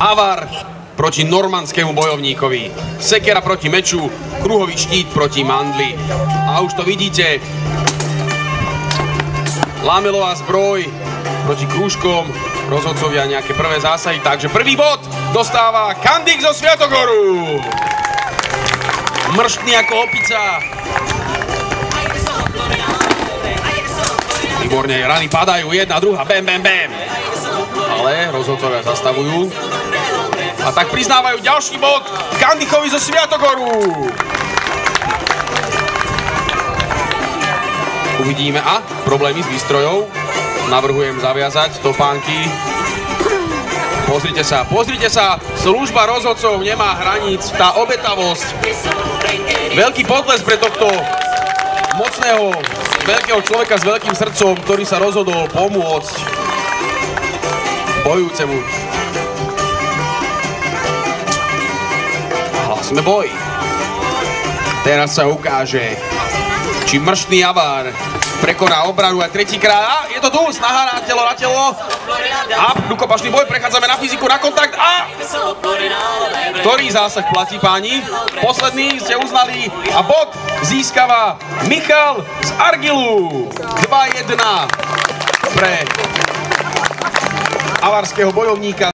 Avar proti normandskému bojovníkovi. Sekera proti meču, kruhový štít proti mandli. A už to vidíte. Lámelová zbroj proti krúžkom. Rozhodcovia nejaké prvé zásahy. Takže prvý bod dostáva Kandych zo Sviatogoru. Mrštný ako opica. Výborne, rany padajú. Jedna, druhá. Bam, bam, bam. Ale rozhodcovia zastavujú. A tak priznávajú ďalší bod Kandychovi zo Sviatogoru. Uvidíme. A problémy s výstrojou. Navrhujem zaviazať topánky. Pozrite sa. Služba rozhodcov nemá hraníc. Tá obetavosť. Veľký potles pre tohto mocného, veľkého človeka s veľkým srdcom, ktorý sa rozhodol pomôcť bojujúcemu. Hlasme boj. Teraz sa ukáže, či mrštný Avar prekoná obranu aj tretíkrát. A je to tu, snaha na telo. A rukopašný boj, prechádzame na fyziku, na kontakt. A ktorý zásah platí, páni? Posledný ste uznali a bod získava Michal z Argylu. 2-1 pre avarského bojovníka.